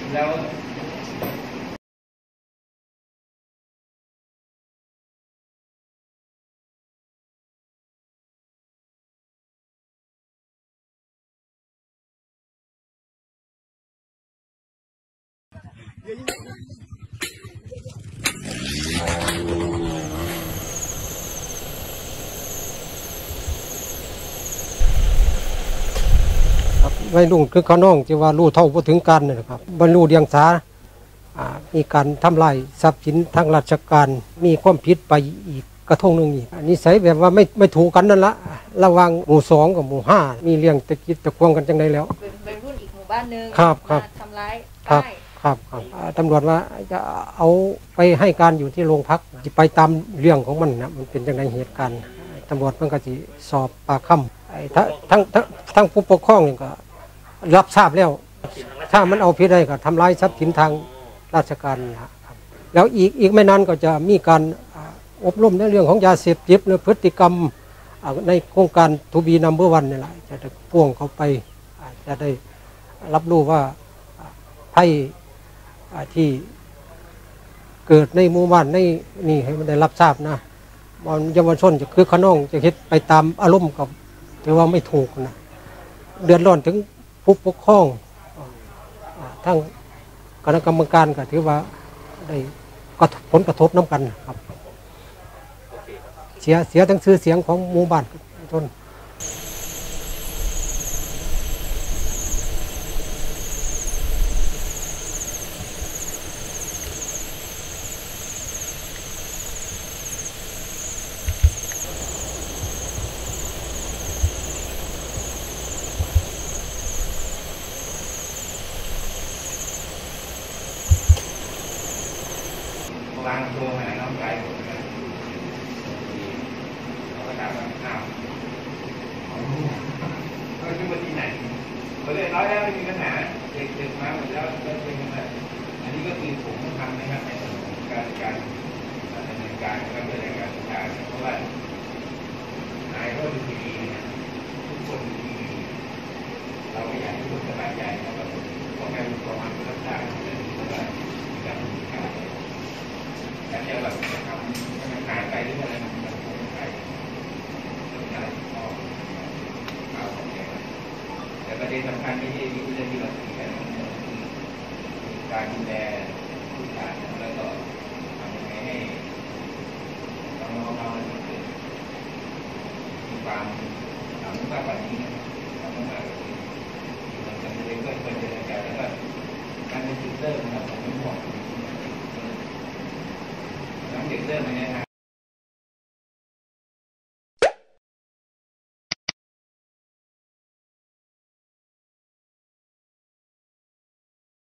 แล้ววัยรุ่นคือข้าน้องที่ว่ารู้เท่าบ่ถึงการนะครับบรรลุเดียงสามีการทำลายทรัพย์สินทางราชการมีความผิดไปอีกกระทงหนึ่งอีกนิสัยแบบว่าไม่ถูกกันนั่นละระหว่างหมู่2กับหมู่5มีเรื่องตะกิดตะควงกันจังไดแล้วเป็นรุ่นอีกหมู่บ้านนึงครับทำร้ายครับตำรวจว่าจะเอาไปให้การอยู่ที่โรงพักจะไปตามเรื่องของมันนะมันเป็นจังไดเหตุการณ์ตำรวจมันก็จะสอบปากคำทั้งผู้ปกครองนี่ก็รับทราบแล้วถ้ามันเอาผิดได้ก็ทำลายทรัพย์สินทางราชการนะครับแล้วอีกไม่นานก็จะมีการอบรมในเรื่องของยาเสพติดหรือพฤติกรรมในโครงการทูบีนัมเบอร์วันนี่แหละจะได้พ่วงเข้าไปจะได้รับรู้ว่าภัยที่เกิดในหมู่บ้านในนี่ให้มันได้รับทราบนะมันเยาวชนจะคือขน้องจะคิดไปตามอารมณ์กับถือว่าไม่ถูกนะเดือดร้อนถึงผู้ปกครองทั้งคณะกรรมการก็ถือว่าได้ผลกระทบน้ำกันครับเสียทั้งชื่อเสียงของหมู่บ้านชนวางตัวมาน้องใจผมนะเขาก็ถามว่าอ้าวเขาชื่อว่าที่ไหนเขาเรียบร้อยแล้วไม่มีปัญหาเด็กมาหมดแล้วเป็นยังไงอันนี้ก็คือผมทำนะครับในส่วนของการดำเนินการนะครับเรื่องการศึกษาเพราะว่านายก็ดูดีนะทุกคนดีเราไม่อยากให้ทุกคนสบายใจนะครับเพราะแค่ประมาณรักษาเพราะว่าการดำเนินการแต่เนี่ยแบบทำให้มันหายไปหรืออะไรมันคงหายอะไรก็เอาของแกแต่ประเด็นสำคัญที่เรื่องที่เราคุยกันคือการดูแลผู้ชายแล้วก็ทำยังไงให้น้องๆเรามีความมุ่งมั่นแบบนี้ความมุ่งมั่นแบบนี้มันจะไม่ได้เกิดเจริญแล้วก็การเป็นจุดเริ่มนะครับผมไม่บอกน้องเด็กเริ่มในทาง